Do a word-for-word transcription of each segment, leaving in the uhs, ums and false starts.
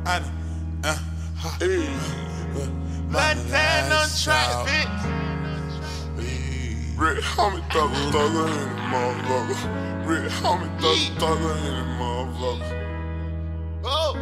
I done, uh, uh, hey. Black tan on track, bitch. Red homie thugger, thugger in the motherfucker. Red homie thugger, thugger in the motherfucker. Oh,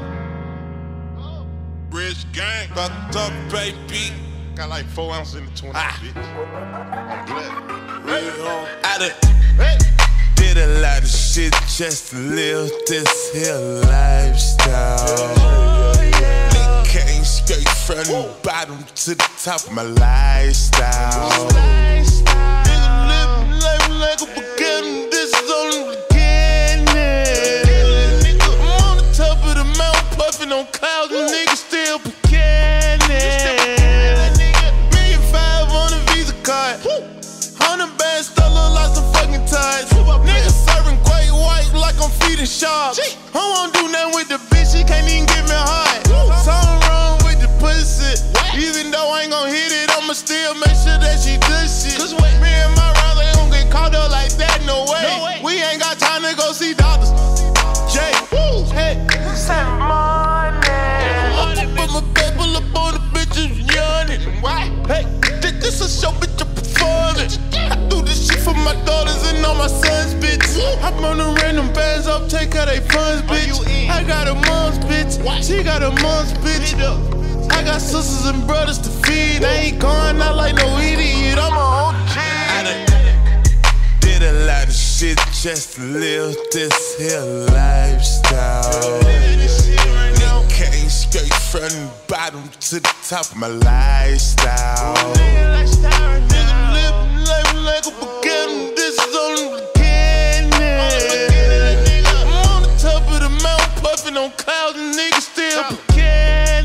Rich gang, Fucked up, baby. got like four ounces in the twenty, ah. bitch. I'm glad. Red homie. I done Hey. did a lot of shit just to live this here lifestyle. Oh, yeah. They came straight from the bottom to the top of my lifestyle. Nigga living life like a beginning. This is only the beginning. Nigga, I'm on the top of the mountain, puffing on clouds, and niggas still beginning. Million five on a Visa card. Hundred bands still look like some fucking ties. Niggas serving great white like I'm feeding sharks. I won't do nothing with the bitch, she can't even give me a heart. Something wrong with the pussy. Even though I ain't gon' hit it, I'ma still make sure that she does shit. Cause me and my rounds ain't gon' get caught up like that, no way. No way. We ain't got time to go see doctors. Jay, woo, hey, send money. I put my paper up on the bitches yawning. Why? Hey, this a show, bitch, a performance. I do this shit for my daughters and all my sons, bitch. I'm on the random bands up, take out they funds, bitch. I got a mom's bitch, she got a mom's bitch. I got sisters and brothers to feed. I ain't going out like no idiot. I'm a O G. I done did a lot of shit just to live this here lifestyle. They came straight from the bottom to the top of my lifestyle. Nigga living life like a beginning. This is only the beginning. I'm on the top of the mountain, puffing on clouds, and niggas still beginning.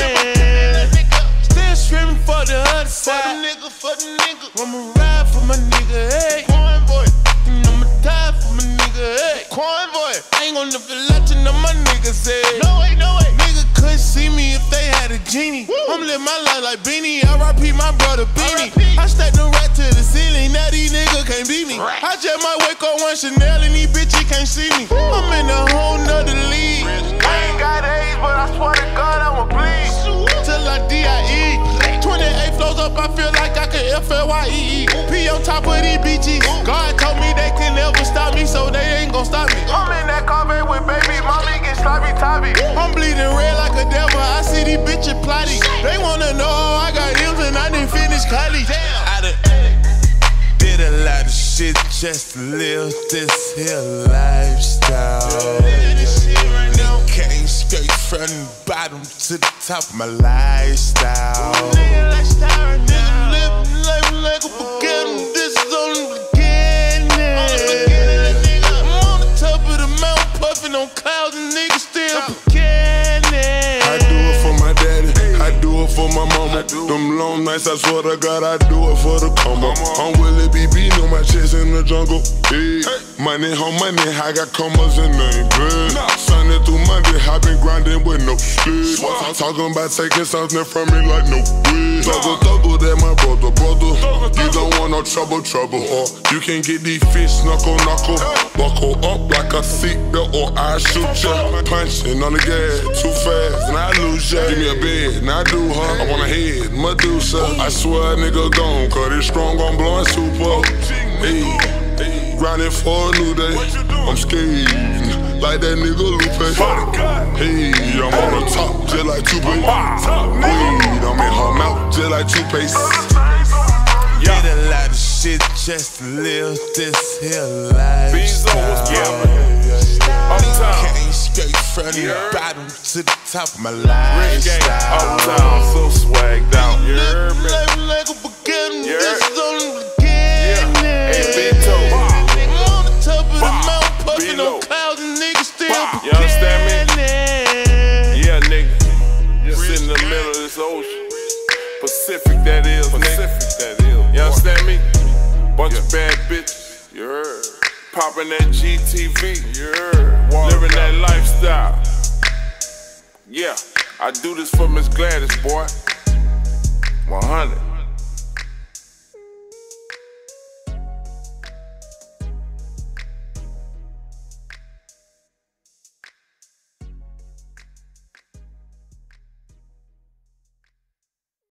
Still screaming for the other side. For the nigga, for the nigga. I'ma ride for my nigga, hey. Quan boy. And I'ma die for my nigga, hey. Quan boy. I ain't gon' never let you know my niggas, hey. No way, no way. Nigga couldn't see me if they had a genie. Woo. I'm living my life like Beanie. R I P my brother Beanie. I stacked the rat to the ceiling. Now these niggas can't beat me. Right. I just might wake up one Chanel and these bitches can't see me. Woo. I'm in a whole nother league. I ain't got AIDS, but I swear to God I'ma bleed till I D I E. twenty-eight flows up, I feel like I can F L Y E E. P on top of these B Gs. God told me they can never stop me, so they ain't gon' stop me. I'm in that Corvette with baby, mommy get sloppy toppy. I'm bleeding red like a devil, I see these bitches plotting. They wanna know how I got M's and I didn't finish college. I done did a lot of shit just to live this here lifestyle. They came straight from the bottom to the top of my lifestyle. Nigga living life like a beginning. This is only the beginning. I'm on the top of the mountain, puffing on clouds, and niggas still beginning. I do it for my daddy, I do it for my mama. Them long nights, I swear to God, I do it for the come up. I'm Willie B B, know my chest in the jungle. Hey, money on money, I got commas and they ain't good. Sunday through Monday, I been grinding with no sleep. Talking about taking something from me like no weed. Thuggle, thuggle, that my brother, brother. You don't want no trouble, trouble. Or you can get these fish knuckle, knuckle. Buckle up like a seatbelt or I shoot ya. Punching on the gas, too fast, and I lose ya. Give me a bed, and I do her. I want a head, Medusa. I swear a nnigga gone, cause it's strong on blowing super. Hey, grinding for a new day. I'm scared, like that nigga Lupe. Hey, I'm on the top, just like two Weed, I'm in her mouth, just like toothpaste. Did a lot of shit just to live this here lifestyle. They came straight from the bottom to the top of my lifestyle. Uptown, so swagged out. You heard me? Life like a beginning. This is only the beginning. Hey, big toe. I'm on the top of the mountain, puffing on clouds, and niggas still beginning. You understand me? Yeah, nigga. Sit in the middle of this ocean. Pacific, that is, Pacific, that is. You understand me? Bunch of bad bitches. You heard? Popping that G T V. You heard? Living that lifestyle. Yeah, I do this for Miss Gladys, boy. one hundred.